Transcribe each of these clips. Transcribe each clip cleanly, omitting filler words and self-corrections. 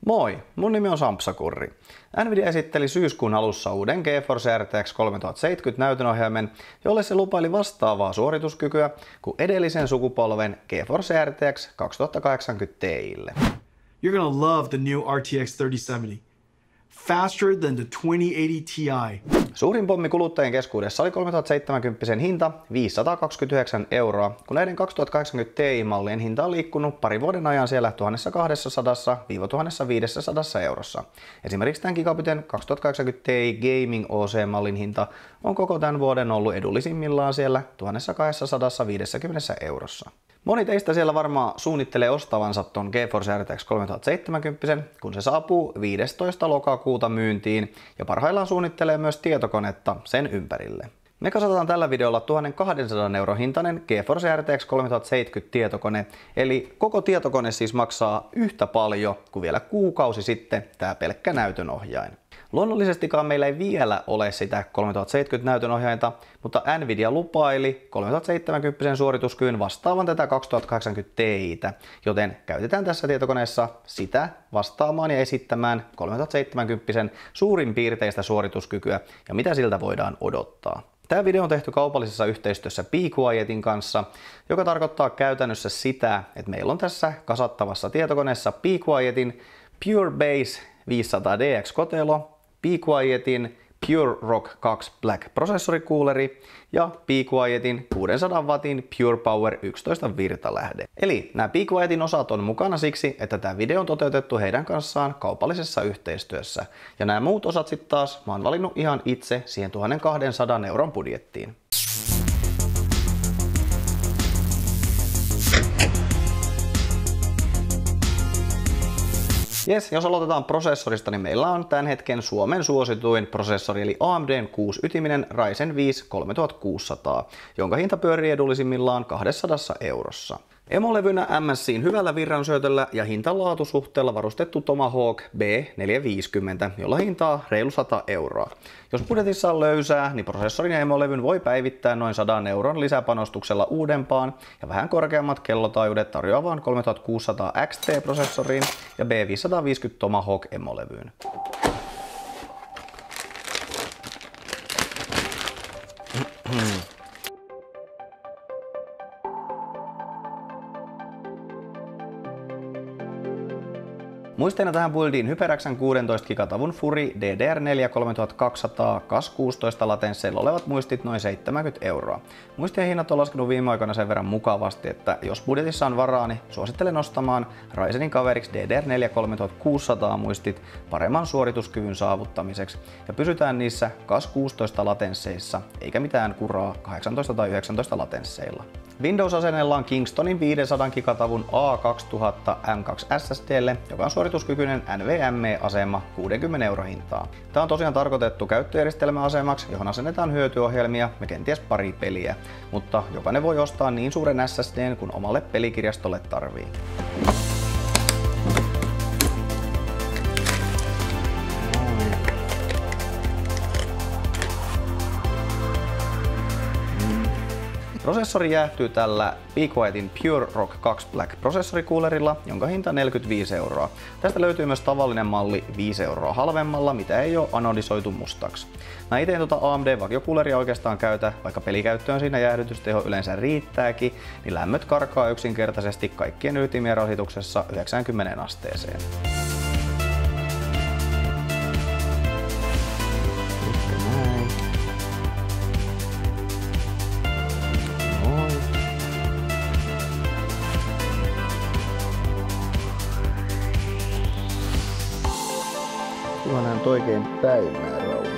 Moi, mun nimi on Sampsakurri. Nvidia esitteli syyskuun alussa uuden GeForce RTX 3070 näytönohjaimen, jolle se lupaili vastaavaa suorituskykyä kuin edellisen sukupolven GeForce RTX 2080 Ti:lle. You're gonna love the new RTX 3070. Faster than the 2080 Ti. Suurin pommi kuluttajien keskuudessa oli 3070 hinta 529 €, kun näiden 2080 Ti-mallien hinta on liikkunut parin vuoden ajan siellä 1200–1500 €. Esimerkiksi tämän Gigabyten 2080 Ti Gaming OC-mallin hinta on koko tämän vuoden ollut edullisimmillaan siellä 1250 €. Moni teistä siellä varmaan suunnittelee ostavansa ton GeForce RTX 3070, kun se saapuu 15. lokakuuta myyntiin ja parhaillaan suunnittelee myös tietokonetta sen ympärille. Me kasataan tällä videolla 1200 € hintainen GeForce RTX 3070 tietokone, eli koko tietokone siis maksaa yhtä paljon kuin vielä kuukausi sitten tää pelkkä näytönohjain. Luonnollisestikaan meillä ei vielä ole sitä 3070 näytönohjainta, mutta Nvidia lupaili 3070 suorituskyvyn vastaavan tätä 2080 Ti:tä, joten käytetään tässä tietokoneessa sitä vastaamaan ja esittämään 3070 suurin piirteistä suorituskykyä ja mitä siltä voidaan odottaa. Tämä video on tehty kaupallisessa yhteistyössä Be Quietin kanssa, joka tarkoittaa käytännössä sitä, että meillä on tässä kasattavassa tietokoneessa Be Quietin Pure Base 500DX kotelo, Be Quietin Pure Rock 2 Black prosessorikuuleri ja Be Quietin 600 wattin Pure Power 11 virtalähde. Eli nämä Be Quietin osat on mukana siksi, että tämä video on toteutettu heidän kanssaan kaupallisessa yhteistyössä. Ja nämä muut osat sitten taas mä oon valinnut ihan itse siihen 1200 € budjettiin. Jes, jos aloitetaan prosessorista, niin meillä on tämän hetken Suomen suosituin prosessori, eli AMD:n 6-ytiminen Ryzen 5 3600, jonka hinta pyörii edullisimmillaan 200 €. Emolevynä MSI:n hyvällä virransyötöllä ja hinta-laatusuhteella varustettu Tomahawk B450, jolla hintaa reilu 100 €. Jos budjetissa on löysää, niin prosessorin ja emolevyn voi päivittää noin 100 € lisäpanostuksella uudempaan ja vähän korkeammat kellotaajuudet tarjoavaan 3600 XT-prosessoriin ja B550 Tomahawk emolevyyn. Muisteena tähän buildiin HyperX:n 16 gigatavun Fury DDR4 3200 CAS 16 latensseilla olevat muistit noin 70 €. Muistien hinnat on laskenut viime aikoina sen verran mukavasti, että jos budjetissa on varaa, niin suosittelen ostamaan Ryzenin kaveriksi DDR4 3600 muistit paremman suorituskyvyn saavuttamiseksi ja pysytään niissä CAS 16 latensseissa, eikä mitään kuraa 18 tai 19 latensseilla. Windows-asennellaan Kingstonin 500 gigatavun A2000 M2 SSDlle, joka on suorituskykyinen NVMe-asema 60 € hintaa. Tämä on tosiaan tarkoitettu käyttöjärjestelmäasemaksi, johon asennetaan hyötyohjelmia ja kenties pari peliä, mutta jokainen voi ostaa niin suuren SSDn kuin omalle pelikirjastolle tarvii. Prosessori jäähtyy tällä Be Quietin Pure Rock 2 Black prosessorikuulerilla, jonka hinta on 45 €. Tästä löytyy myös tavallinen malli 5 € halvemmalla, mitä ei ole anodisoitu mustaksi. Mä ite AMD-vakiokuuleria oikeastaan käytä, vaikka pelikäyttöön siinä jäähdytysteho yleensä riittääkin, niin lämmöt karkaa yksinkertaisesti kaikkien ytimien rasituksessa 90 asteeseen. Tuohan on oikein päivää rauhoittu.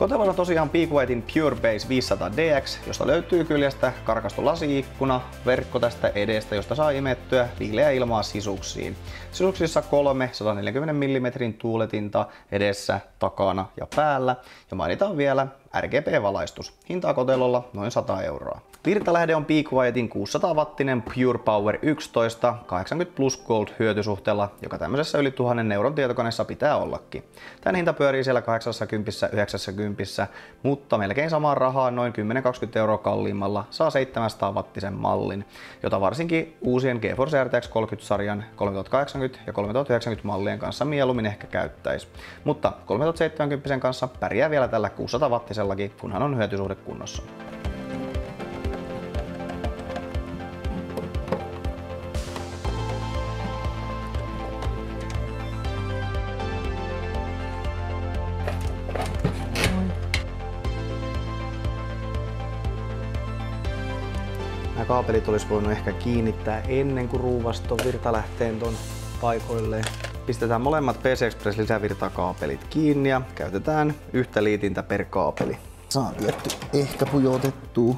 Kotelona tosiaan Peakwhitein Pure Base 500 DX, josta löytyy kyljestä karkastu lasi-ikkuna, verkko tästä edestä, josta saa imettyä viileää ilmaa sisuksiin. Sisuksissa 3 140 mm tuuletinta edessä, takana ja päällä, ja mainitaan vielä RGB-valaistus. Hintaa kotelolla noin 100 €. Virtalähde on Peakwhitein 600-wattinen Pure Power 11 80 plus gold hyötysuhteella, joka tämmöisessä yli 1000 € tietokoneessa pitää ollakin. Tän hinta pyörii siellä 80-90, mutta melkein samaan rahaan noin 10-20 € kalliimmalla saa 700-wattisen mallin, jota varsinkin uusien GeForce RTX 30-sarjan 3080 ja 3090 mallien kanssa mieluummin ehkä käyttäisi. Mutta 3070 kanssa pärjää vielä tällä 600-wattisellakin, kunhan on hyötysuhde kunnossa. Nämä kaapelit olisi voinut ehkä kiinnittää ennen kuin ruuvasi ton virtalähteen ton paikoilleen. Pistetään molemmat PC Express lisävirtakaapelit kiinni ja käytetään yhtä liitintä per kaapeli. Saa tietty ehkä pujotettua.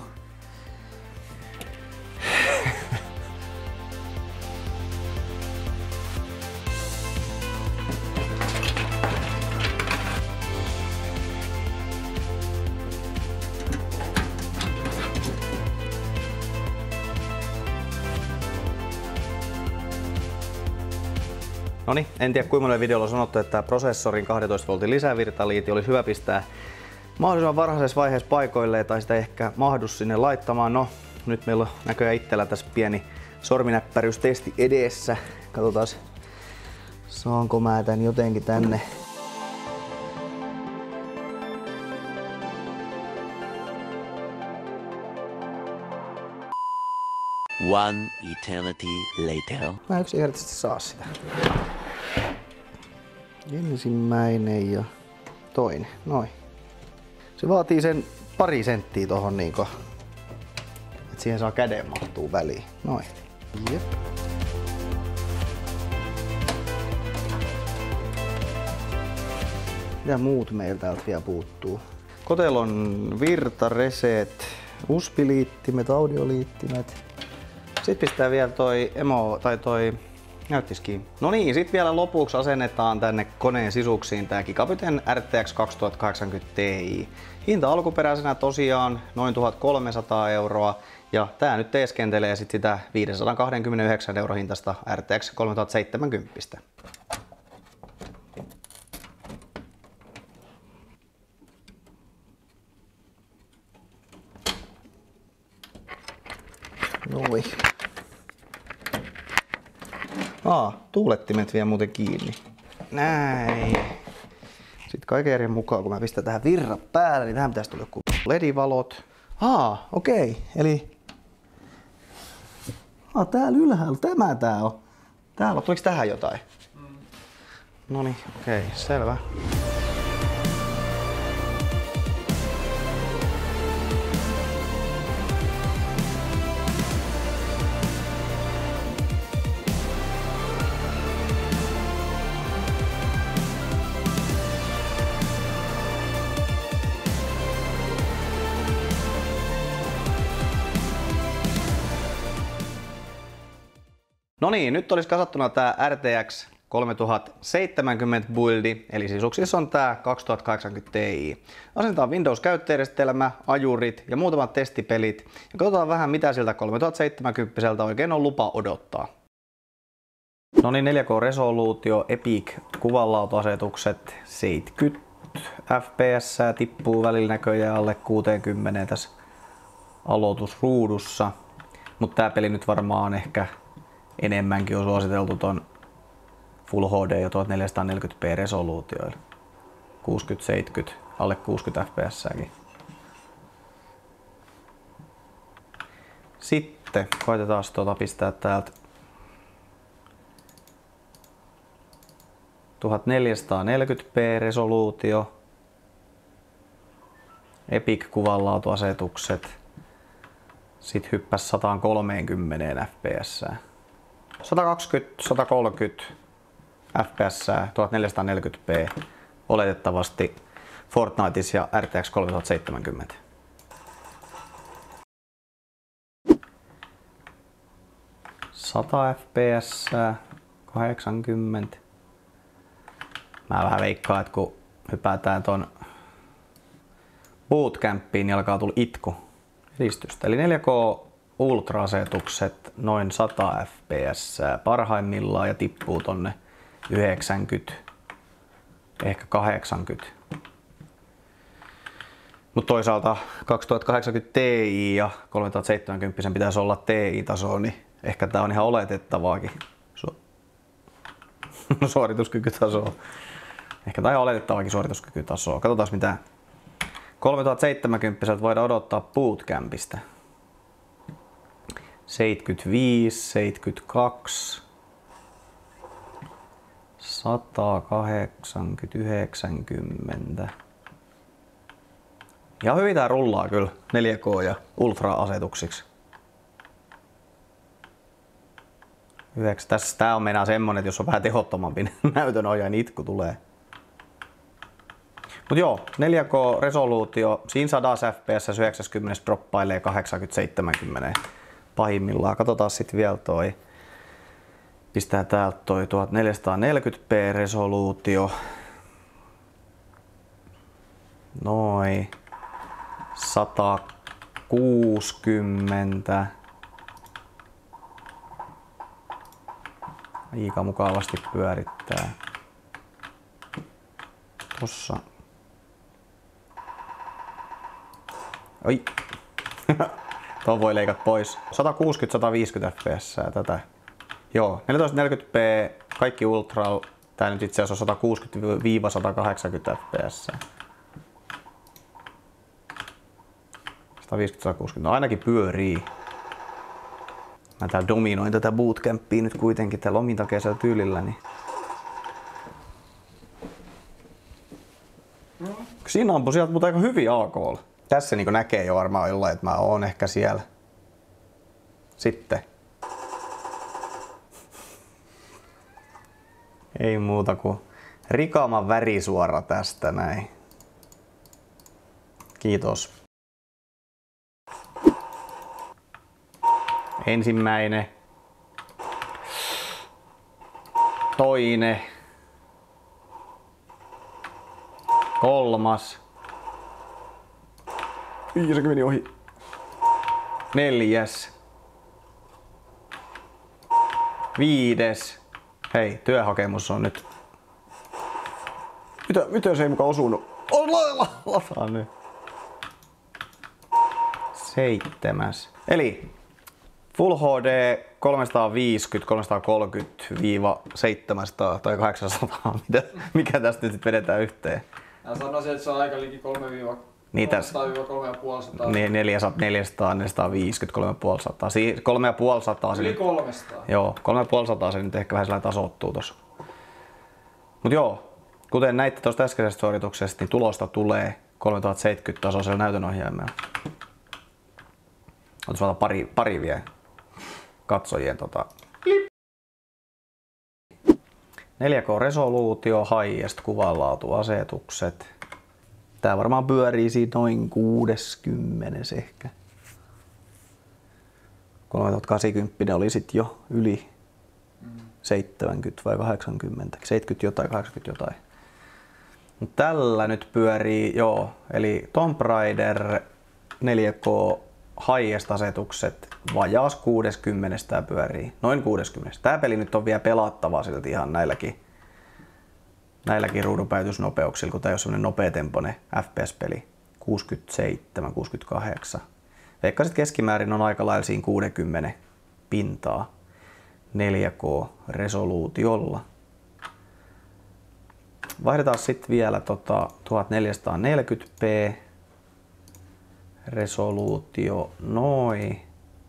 Noniin, en tiedä kuinka monella videolla on sanottu, että prosessorin 12 voltin lisävirtaliiti olisi hyvä pistää mahdollisimman varhaisessa vaiheessa paikoilleen tai sitä ehkä mahdu sinne laittamaan. No, nyt meillä on näköjään itsellä tässä pieni sorminäppäryystesti edessä. Katsotaan, saanko mä tän jotenkin tänne. One eternity later. Mä yksinkertaisesti saa sitä. Ensimmäinen ja toinen. Noin. Se vaatii sen pari senttiä tohon niinku, että siihen saa käden mahtuu väliin. Noin. Jep. Mitä muut meiltä täältä vielä puuttuu? Kotelon virtareset, USB-liittimet, audioliittimet. Sitten pistää vielä toi näyttiskiin. No niin, sit vielä lopuksi asennetaan tänne koneen sisuksiin tää Gigabyten RTX 2080 Ti. Hinta alkuperäisenä tosiaan noin 1300 €, ja tää nyt teeskentelee sit sitä 529 € hintaista RTX 3070. Noin. Tuulettimet vie muuten kiinni. Näin. Sitten kaiken järjen mukaan, kun mä pistän tähän virrat päälle, niin tähän pitäisi tulla joku LED-valot. Okei. Eli täällä ylhäällä tää on. Täällä, tuliko tähän jotain? Noniin, okei, selvä. No niin, nyt olisi kasattuna tää RTX 3070 buildi, eli sisuksissa on tää 2080 Ti. Asennetaan Windows-käyttöjärjestelmä, ajurit ja muutamat testipelit ja katsotaan vähän mitä siltä 3070 oikein on lupa odottaa. No niin, 4K-resoluutio, Epic kuvanlaatuasetukset, 70 fps tippuu välillä näköjään alle 60 tässä aloitusruudussa, mutta tää peli nyt varmaan ehkä enemmänkin on suositeltu ton Full HD ja 1440p resoluutioilla. 60-70, alle 60 fps-säkin. Sitten koitetaan pistää täältä 1440p resoluutio. Epic kuvanlaatuasetukset. Sitten hyppäs 130 fps. 120-130 fps 1440p oletettavasti Fortniteissa ja RTX 3070. FPS, 80. Mä vähän veikkaan, että kun hypätään ton bootcampiin, niin alkaa tulla itku edistystä. Eli 4K Ultra-asetukset noin 100 fps parhaimmillaan ja tippuu tonne 90, ehkä 80. Mutta toisaalta 2080 Ti ja 3070 pitäisi olla Ti-tasoa, niin ehkä tää on ihan oletettavaakin suorituskykytasoa. Ehkä tää on oletettavaakin suorituskykytasoa. Katsotaan mitä 3070 voidaan odottaa bootcampista. 75, 72, 180, 90. Ja hyvin tää rullaa kyllä 4K ja Ultra-asetuksiksi. Tässä tää on meinaa semmonen, että jos on vähän tehottomampi näytönohjaaja, niin itku tulee. Mut joo, 4K-resoluutio, siinä 100 fps 90 droppailee 80-70 pahimmillaan. Katsotaan sitten vielä toi. Pistää täältä toi 1440p resoluutio. Noin. 160. Aika mukavasti pyörittää. Tossa. Oi. Tuon voi leikata pois. 160-150 fps tätä. Joo, 1440p, kaikki ultra. Tää nyt itse asiassa on 160-180 fps. 150-160, no ainakin pyörii. Mä täällä dominoin tätä bootcampia nyt kuitenkin tällä omintakeisella tyylillä. Niin. Siinä ampui sieltä mutta aika hyvin AK:lla. Tässä niin näkee jo varmaan jollain, että mä oon ehkä siellä. Sitten. Ei muuta kuin rikaaman värisuora tästä näin. Kiitos. Ensimmäinen. Toinen. Kolmas. Se meni ohi. Neljäs. Viides. Hei, työhakemus on nyt. Mitä se ei mukaan osunut? Lataan nyt. Seitsemäs. Eli Full HD 350, 330-700 tai 800. Mikä tästä nyt vedetään yhteen? Mä sanoisin, että se on aika liki 3-350. Niin 400, 450, 350. 350. Yli 300. Joo, 350 se nyt ehkä vähän sellainen tasoittuu tossa. Mut joo, kuten näitte tuosta äskeisestä suorituksesta, niin tulosta tulee 3070 tasoisella näytönohjaimella. Otas vaan pari vielä katsojien 4K-resoluutio, highest kuvanlaatuasetukset. Tää varmaan pyörii siinä noin 60 ehkä. 3080 oli sit jo yli 70 vai 80, 70 jotain, 80 jotain. Mut tällä nyt pyörii, joo, eli Tomb Raider 4K highest-asetukset vajaas 60 tää pyörii, noin 60. Tää peli nyt on vielä pelattavaa silti ihan näilläkin ruudunpäivitysnopeuksilla, kun tää ei ole semmonen nopeatempoinen FPS-peli. 67, 68. Veikkasit keskimäärin on aika lailla siinä 60 pintaa 4K-resoluutiolla. Vaihdetaan sitten vielä 1440p resoluutio noin.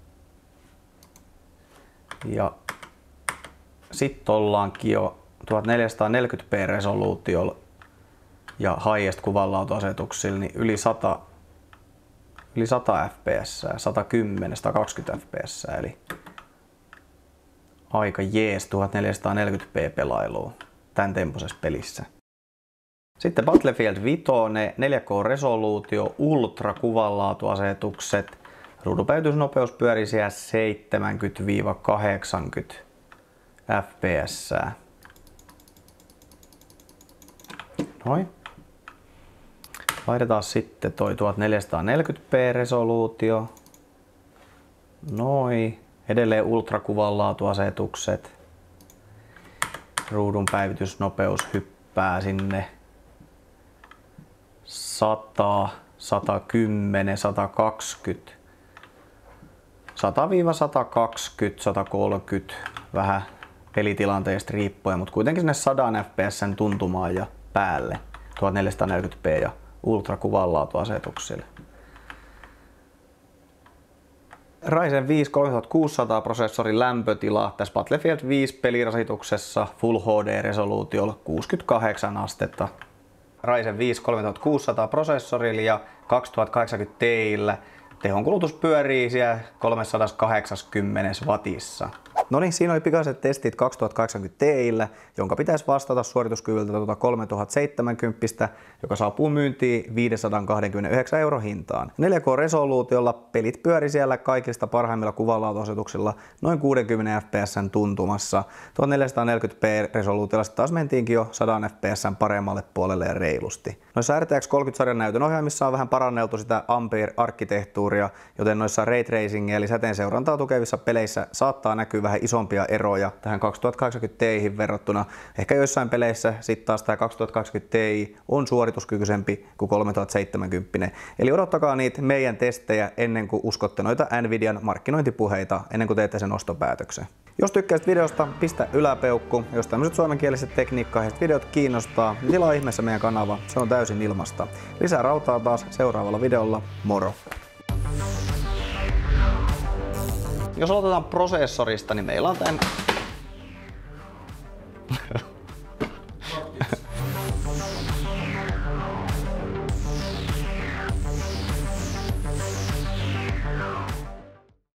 Ja sitten ollaankin jo 1440p resoluutiolla ja highest kuvanlaatuasetuksilla niin yli 100 fps, 110, 120 fps, eli aika jees 1440p pelailua tän temposessa pelissä. Sitten Battlefield 5, 4K-resoluutio, ultra-kuvanlaatuasetukset. Ruudunpäivitysnopeus pyörii siellä 70-80 fps. Noin. Vaihdetaan sitten toi 1440p resoluutio. Noin. Edelleen ultrakuvanlaatuasetukset. Ruudun päivitysnopeus hyppää sinne 100, 110, 120, 100-120, 130, vähän pelitilanteesta riippuen, mutta kuitenkin sinne 100 fps tuntumaan ja päälle 1440p ja ultrakuvanlaatuasetuksille. Ryzen 5 3600 prosessorin lämpötila tässä Battlefield 5 pelirasituksessa Full HD-resoluutiolla 68 astetta. Ryzen 5 3600 prosessorilla ja 2080 Tiillä tehonkulutus pyörii siellä 380 wattissa. No niin, siinä oli pikaiset testit 2080 Tiillä, jonka pitäisi vastata suorituskyvyltä 3070, joka saapuu myyntiin 529 € hintaan. 4K-resoluutiolla pelit pyöri siellä kaikista parhaimmilla kuvanlaatuasetuksilla noin 60 fps tuntumassa. 1440p-resoluutiolla taas mentiinkin jo 100 fps paremmalle puolelle ja reilusti. Noissa RTX 30-sarjan näytön ohjaimissa on vähän paranneltu sitä Ampere-arkkitehtuuria, joten noissa Ray Tracingia eli säteenseurantaa tukevissa peleissä saattaa näkyä vähän isompia eroja tähän 2080 Tiihin verrattuna. Ehkä joissain peleissä sitten taas tämä 2080 Ti on suorituskykyisempi kuin 3070. Eli odottakaa niitä meidän testejä ennen kuin uskotte noita Nvidian markkinointipuheita, ennen kuin teette sen ostopäätöksen. Jos tykkäsit videosta, pistä yläpeukku. Jos tämmöiset suomenkieliset tekniikkaiset videot kiinnostaa, niin tilaa ihmeessä meidän kanava. Se on täysin ilmasta. Lisää rautaa taas seuraavalla videolla. Moro! Jos aloitetaan prosessorista, niin meillä on tämän